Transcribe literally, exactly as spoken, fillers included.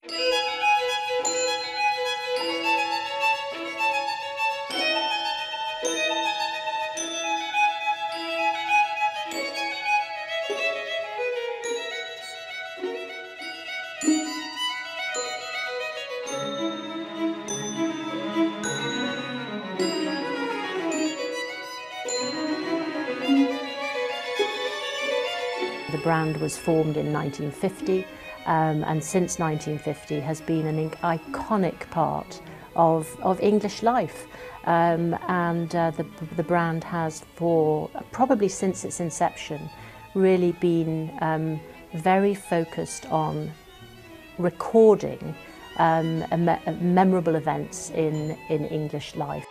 The brand was formed in nineteen fifty um, and since nineteen fifty has been an iconic part of, of English life. Um, and uh, the, the brand has, for probably since its inception, really been um, very focused on recording um, a me memorable events in, in English life.